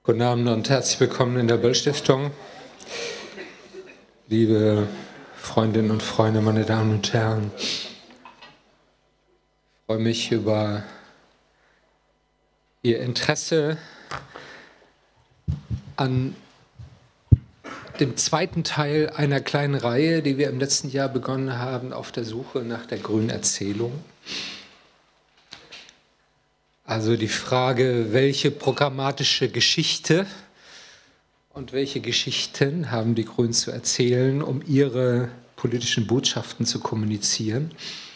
Guten Abend und herzlich willkommen in der Böll-Stiftung. Liebe Freundinnen und Freunde, meine Damen und Herren, ich freue mich über Ihr Interesse an dem zweiten Teil einer kleinen Reihe, die wir im letzten Jahr begonnen haben, auf der Suche nach der grünen Erzählung. Also die Frage, welche programmatische Geschichte und welche Geschichten haben die Grünen zu erzählen, um ihre politischen Botschaften zu kommunizieren.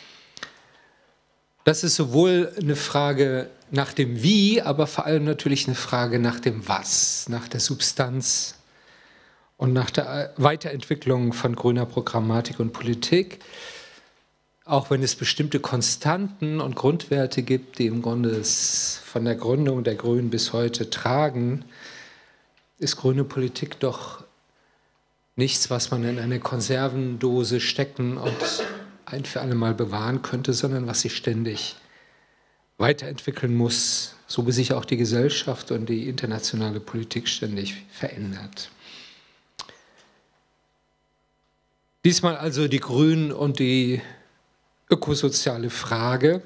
Das ist sowohl eine Frage nach dem Wie, aber vor allem natürlich eine Frage nach dem Was, nach der Substanz und nach der Weiterentwicklung von grüner Programmatik und Politik. Auch wenn es bestimmte Konstanten und Grundwerte gibt, die im Grunde es von der Gründung der Grünen bis heute tragen, ist grüne Politik doch nichts, was man in eine Konservendose stecken und ein für alle Mal bewahren könnte, sondern was sich ständig weiterentwickeln muss, so wie sich auch die Gesellschaft und die internationale Politik ständig verändert. Diesmal also die Grünen und die ökosoziale Frage.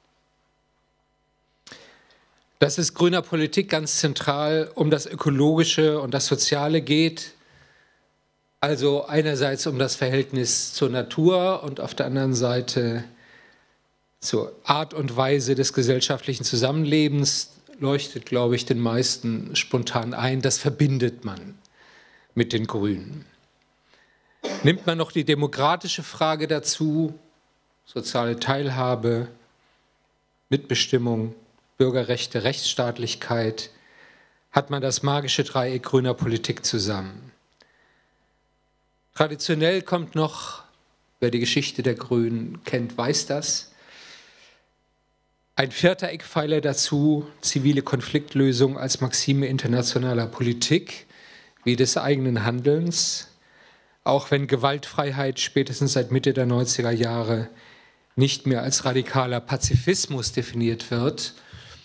Dass es grüner Politik ganz zentral um das Ökologische und das Soziale geht, also einerseits um das Verhältnis zur Natur und auf der anderen Seite zur Art und Weise des gesellschaftlichen Zusammenlebens, leuchtet, glaube ich, den meisten spontan ein. Das verbindet man mit den Grünen. Nimmt man noch die demokratische Frage dazu, soziale Teilhabe, Mitbestimmung, Bürgerrechte, Rechtsstaatlichkeit, hat man das magische Dreieck grüner Politik zusammen. Traditionell kommt noch, wer die Geschichte der Grünen kennt, weiß das, ein vierter Eckpfeiler dazu, zivile Konfliktlösung als Maxime internationaler Politik, wie des eigenen Handelns, auch wenn Gewaltfreiheit spätestens seit Mitte der 90er Jahre nicht mehr als radikaler Pazifismus definiert wird.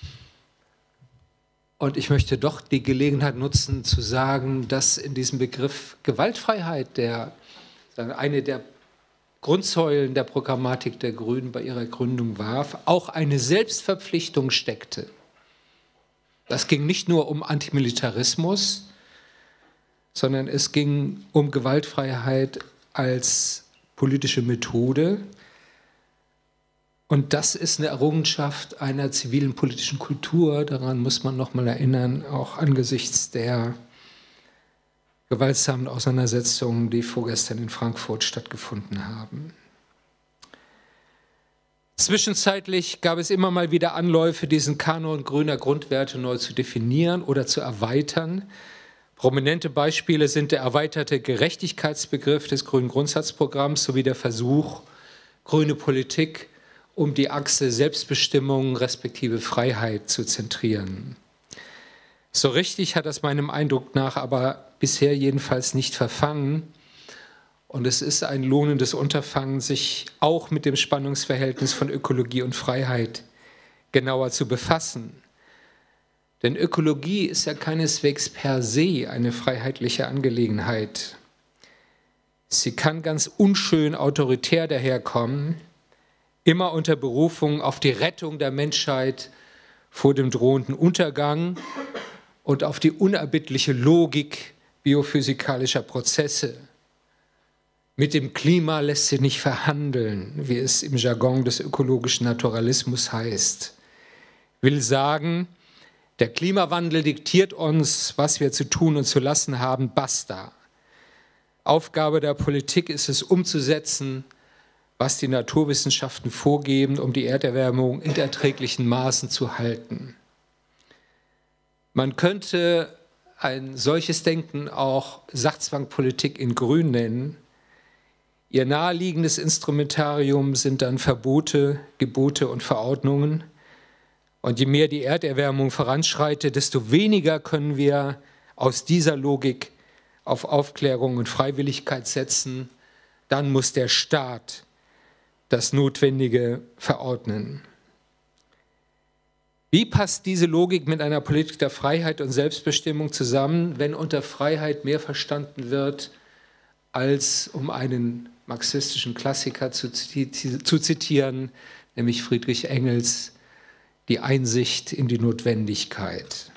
Und ich möchte doch die Gelegenheit nutzen, zu sagen, dass in diesem Begriff Gewaltfreiheit, der eine der Grundsäulen der Programmatik der Grünen bei ihrer Gründung war, auch eine Selbstverpflichtung steckte. Das ging nicht nur um Antimilitarismus, sondern es ging um Gewaltfreiheit als politische Methode. Und das ist eine Errungenschaft einer zivilen politischen Kultur, daran muss man noch mal erinnern, auch angesichts der gewaltsamen Auseinandersetzungen, die vorgestern in Frankfurt stattgefunden haben. Zwischenzeitlich gab es immer mal wieder Anläufe, diesen Kanon grüner Grundwerte neu zu definieren oder zu erweitern. Prominente Beispiele sind der erweiterte Gerechtigkeitsbegriff des grünen Grundsatzprogramms sowie der Versuch, grüne Politik um die Achse Selbstbestimmung respektive Freiheit zu zentrieren. So richtig hat das meinem Eindruck nach aber bisher jedenfalls nicht verfangen. Und es ist ein lohnendes Unterfangen, sich auch mit dem Spannungsverhältnis von Ökologie und Freiheit genauer zu befassen. Denn Ökologie ist ja keineswegs per se eine freiheitliche Angelegenheit. Sie kann ganz unschön autoritär daherkommen, immer unter Berufung auf die Rettung der Menschheit vor dem drohenden Untergang und auf die unerbittliche Logik biophysikalischer Prozesse. Mit dem Klima lässt sich nicht verhandeln, wie es im Jargon des ökologischen Naturalismus heißt. Will sagen, der Klimawandel diktiert uns, was wir zu tun und zu lassen haben, basta. Aufgabe der Politik ist es, umzusetzen, was die Naturwissenschaften vorgeben, um die Erderwärmung in erträglichen Maßen zu halten. Man könnte ein solches Denken auch Sachzwangpolitik in Grün nennen. Ihr naheliegendes Instrumentarium sind dann Verbote, Gebote und Verordnungen. Und je mehr die Erderwärmung voranschreitet, desto weniger können wir aus dieser Logik auf Aufklärung und Freiwilligkeit setzen. Dann muss der Staat das Notwendige verordnen. Wie passt diese Logik mit einer Politik der Freiheit und Selbstbestimmung zusammen, wenn unter Freiheit mehr verstanden wird, als, um einen marxistischen Klassiker zu zitieren, nämlich Friedrich Engels, die Einsicht in die Notwendigkeit?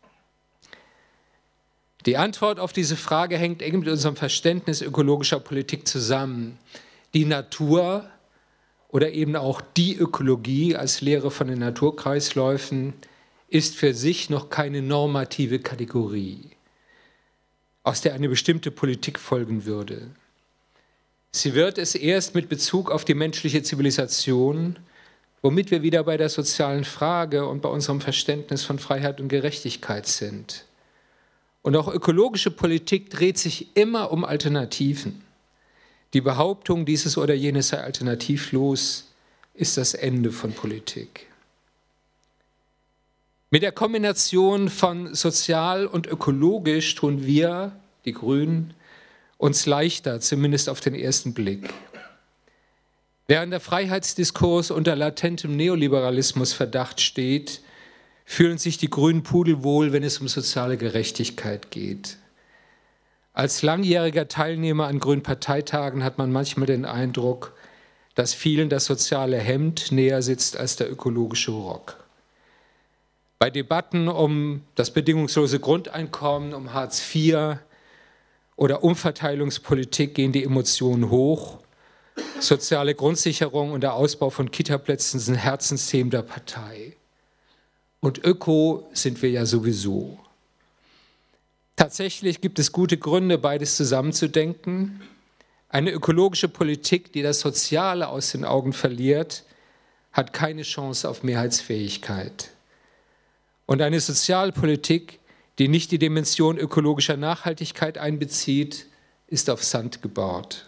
Die Antwort auf diese Frage hängt eng mit unserem Verständnis ökologischer Politik zusammen. Die Natur oder eben auch die Ökologie als Lehre von den Naturkreisläufen ist für sich noch keine normative Kategorie, aus der eine bestimmte Politik folgen würde. Sie wird es erst mit Bezug auf die menschliche Zivilisation, womit wir wieder bei der sozialen Frage und bei unserem Verständnis von Freiheit und Gerechtigkeit sind. Und auch ökologische Politik dreht sich immer um Alternativen. Die Behauptung, dieses oder jenes sei alternativlos, ist das Ende von Politik. Mit der Kombination von sozial und ökologisch tun wir, die Grünen, uns leichter, zumindest auf den ersten Blick. Während der Freiheitsdiskurs unter latentem Neoliberalismusverdacht steht, fühlen sich die Grünen pudelwohl, wenn es um soziale Gerechtigkeit geht. Als langjähriger Teilnehmer an Grünen Parteitagen hat man manchmal den Eindruck, dass vielen das soziale Hemd näher sitzt als der ökologische Rock. Bei Debatten um das bedingungslose Grundeinkommen, um Hartz IV oder Umverteilungspolitik gehen die Emotionen hoch. Soziale Grundsicherung und der Ausbau von Kitaplätzen sind Herzensthemen der Partei. Und Öko sind wir ja sowieso. Tatsächlich gibt es gute Gründe, beides zusammenzudenken. Eine ökologische Politik, die das Soziale aus den Augen verliert, hat keine Chance auf Mehrheitsfähigkeit. Und eine Sozialpolitik, die nicht die Dimension ökologischer Nachhaltigkeit einbezieht, ist auf Sand gebaut.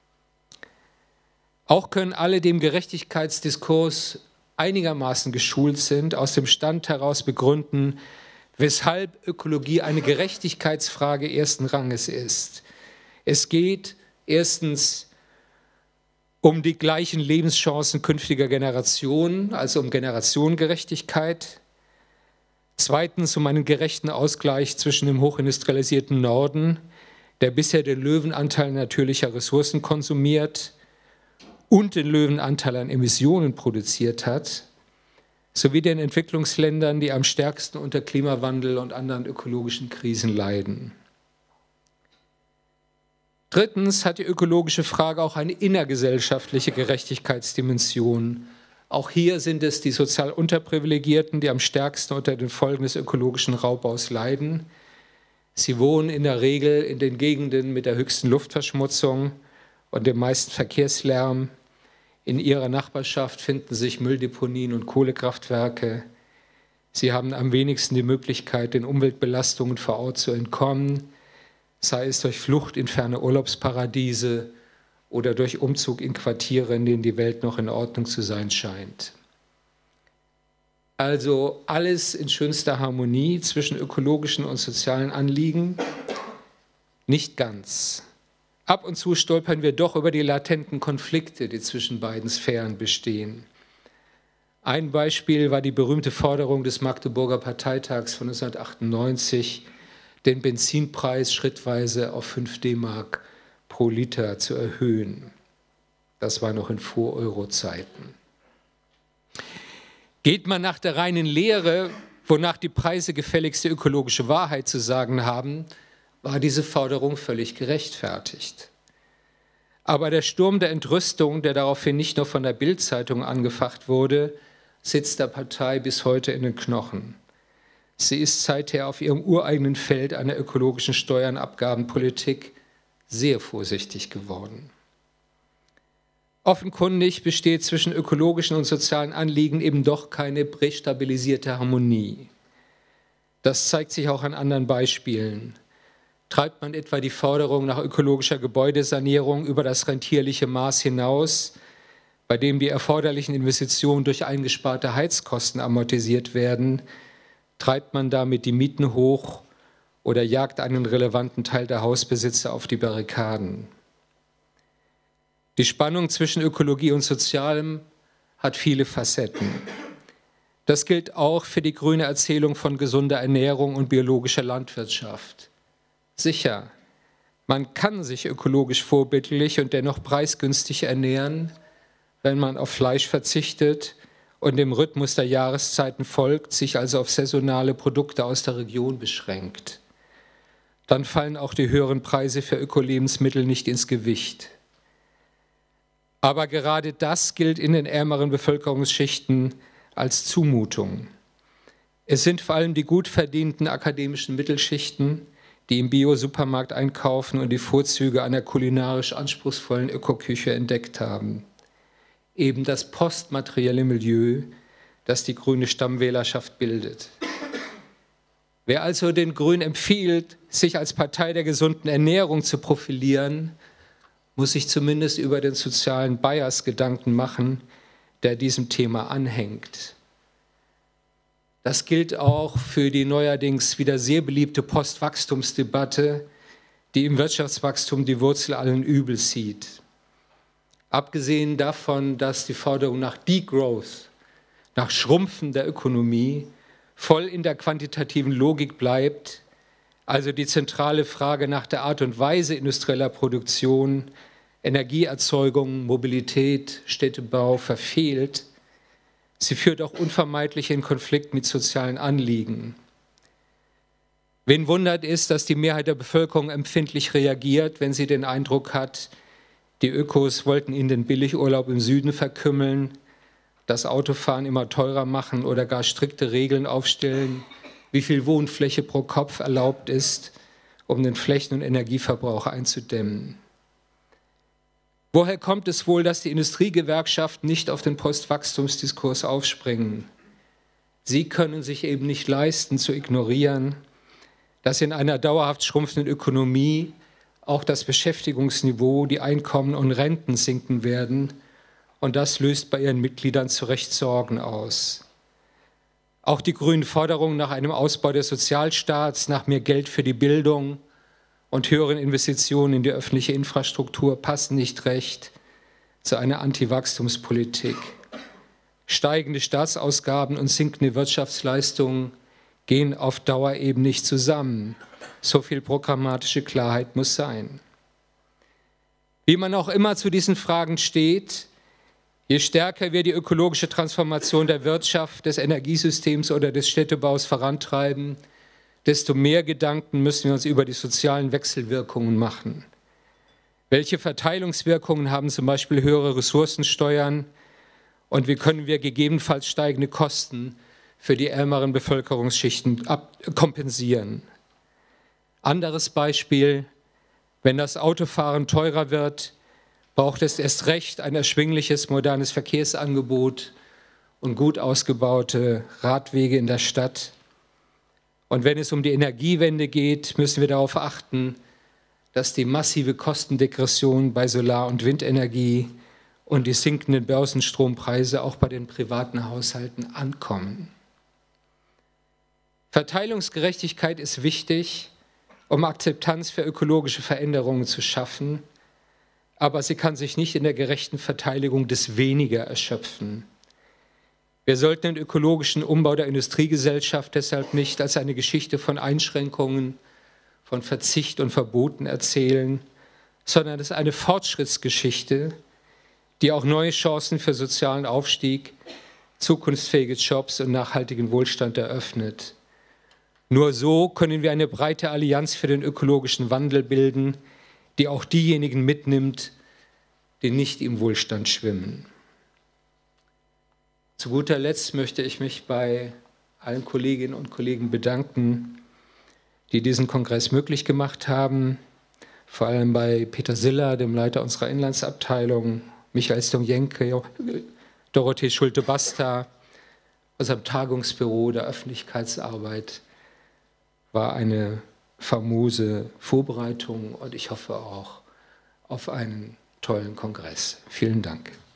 Auch können alle, die im Gerechtigkeitsdiskurs einigermaßen geschult sind, aus dem Stand heraus begründen, weshalb Ökologie eine Gerechtigkeitsfrage ersten Ranges ist. Es geht erstens um die gleichen Lebenschancen künftiger Generationen, also um Generationengerechtigkeit. Zweitens um einen gerechten Ausgleich zwischen dem hochindustrialisierten Norden, der bisher den Löwenanteil natürlicher Ressourcen konsumiert und den Löwenanteil an Emissionen produziert hat, sowie den Entwicklungsländern, die am stärksten unter Klimawandel und anderen ökologischen Krisen leiden. Drittens hat die ökologische Frage auch eine innergesellschaftliche Gerechtigkeitsdimension. Auch hier sind es die sozial Unterprivilegierten, die am stärksten unter den Folgen des ökologischen Raubbaus leiden. Sie wohnen in der Regel in den Gegenden mit der höchsten Luftverschmutzung und dem meisten Verkehrslärm. In ihrer Nachbarschaft finden sich Mülldeponien und Kohlekraftwerke. Sie haben am wenigsten die Möglichkeit, den Umweltbelastungen vor Ort zu entkommen, sei es durch Flucht in ferne Urlaubsparadiese oder durch Umzug in Quartiere, in denen die Welt noch in Ordnung zu sein scheint. Also alles in schönster Harmonie zwischen ökologischen und sozialen Anliegen? Nicht ganz. Ab und zu stolpern wir doch über die latenten Konflikte, die zwischen beiden Sphären bestehen. Ein Beispiel war die berühmte Forderung des Magdeburger Parteitags von 1998, den Benzinpreis schrittweise auf 5 D-Mark pro Liter zu erhöhen. Das war noch in Vor-Euro-Zeiten. Geht man nach der reinen Lehre, wonach die Preise gefälligste ökologische Wahrheit zu sagen haben, war diese Forderung völlig gerechtfertigt. Aber der Sturm der Entrüstung, der daraufhin nicht nur von der Bild-Zeitung angefacht wurde, sitzt der Partei bis heute in den Knochen. Sie ist seither auf ihrem ureigenen Feld einer ökologischen Steuernabgabenpolitik sehr vorsichtig geworden. Offenkundig besteht zwischen ökologischen und sozialen Anliegen eben doch keine prästabilisierte Harmonie. Das zeigt sich auch an anderen Beispielen. Treibt man etwa die Forderung nach ökologischer Gebäudesanierung über das rentierliche Maß hinaus, bei dem die erforderlichen Investitionen durch eingesparte Heizkosten amortisiert werden, treibt man damit die Mieten hoch oder jagt einen relevanten Teil der Hausbesitzer auf die Barrikaden. Die Spannung zwischen Ökologie und Sozialem hat viele Facetten. Das gilt auch für die grüne Erzählung von gesunder Ernährung und biologischer Landwirtschaft. Sicher, man kann sich ökologisch vorbildlich und dennoch preisgünstig ernähren, wenn man auf Fleisch verzichtet und dem Rhythmus der Jahreszeiten folgt, sich also auf saisonale Produkte aus der Region beschränkt. Dann fallen auch die höheren Preise für Ökolebensmittel nicht ins Gewicht. Aber gerade das gilt in den ärmeren Bevölkerungsschichten als Zumutung. Es sind vor allem die gut verdienten akademischen Mittelschichten, die im Bio-Supermarkt einkaufen und die Vorzüge einer kulinarisch anspruchsvollen Ökoküche entdeckt haben. Eben das postmaterielle Milieu, das die grüne Stammwählerschaft bildet. Wer also den Grünen empfiehlt, sich als Partei der gesunden Ernährung zu profilieren, muss sich zumindest über den sozialen Bias Gedanken machen, der diesem Thema anhängt. Das gilt auch für die neuerdings wieder sehr beliebte Postwachstumsdebatte, die im Wirtschaftswachstum die Wurzel allen Übels sieht. Abgesehen davon, dass die Forderung nach Degrowth, nach Schrumpfen der Ökonomie, voll in der quantitativen Logik bleibt, also die zentrale Frage nach der Art und Weise industrieller Produktion, Energieerzeugung, Mobilität, Städtebau verfehlt. Sie führt auch unvermeidlich in Konflikt mit sozialen Anliegen. Wen wundert ist, dass die Mehrheit der Bevölkerung empfindlich reagiert, wenn sie den Eindruck hat, die Ökos wollten ihnen den Billigurlaub im Süden verkümmeln, das Autofahren immer teurer machen oder gar strikte Regeln aufstellen, wie viel Wohnfläche pro Kopf erlaubt ist, um den Flächen- und Energieverbrauch einzudämmen. Woher kommt es wohl, dass die Industriegewerkschaften nicht auf den Postwachstumsdiskurs aufspringen? Sie können sich eben nicht leisten, zu ignorieren, dass in einer dauerhaft schrumpfenden Ökonomie auch das Beschäftigungsniveau, die Einkommen und Renten sinken werden. Und das löst bei ihren Mitgliedern zu Recht Sorgen aus. Auch die grünen Forderungen nach einem Ausbau des Sozialstaats, nach mehr Geld für die Bildung und höheren Investitionen in die öffentliche Infrastruktur passen nicht recht zu einer Anti-Wachstumspolitik. Steigende Staatsausgaben und sinkende Wirtschaftsleistungen gehen auf Dauer eben nicht zusammen. So viel programmatische Klarheit muss sein. Wie man auch immer zu diesen Fragen steht, je stärker wir die ökologische Transformation der Wirtschaft, des Energiesystems oder des Städtebaus vorantreiben, desto mehr Gedanken müssen wir uns über die sozialen Wechselwirkungen machen. Welche Verteilungswirkungen haben zum Beispiel höhere Ressourcensteuern und wie können wir gegebenenfalls steigende Kosten für die ärmeren Bevölkerungsschichten kompensieren? Anderes Beispiel, wenn das Autofahren teurer wird, braucht es erst recht ein erschwingliches, modernes Verkehrsangebot und gut ausgebaute Radwege in der Stadt. Und wenn es um die Energiewende geht, müssen wir darauf achten, dass die massive Kostendegression bei Solar- und Windenergie und die sinkenden Börsenstrompreise auch bei den privaten Haushalten ankommen. Verteilungsgerechtigkeit ist wichtig, um Akzeptanz für ökologische Veränderungen zu schaffen, aber sie kann sich nicht in der gerechten Verteilung des Weniger erschöpfen. Wir sollten den ökologischen Umbau der Industriegesellschaft deshalb nicht als eine Geschichte von Einschränkungen, von Verzicht und Verboten erzählen, sondern es ist eine Fortschrittsgeschichte, die auch neue Chancen für sozialen Aufstieg, zukunftsfähige Jobs und nachhaltigen Wohlstand eröffnet. Nur so können wir eine breite Allianz für den ökologischen Wandel bilden, die auch diejenigen mitnimmt, die nicht im Wohlstand schwimmen. Zu guter Letzt möchte ich mich bei allen Kolleginnen und Kollegen bedanken, die diesen Kongress möglich gemacht haben, vor allem bei Peter Siller, dem Leiter unserer Inlandsabteilung, Michael Stonjenke, Dorothee Schulte-Basta, unserem Tagungsbüro der Öffentlichkeitsarbeit. War eine famose Vorbereitung und ich hoffe auch auf einen tollen Kongress. Vielen Dank.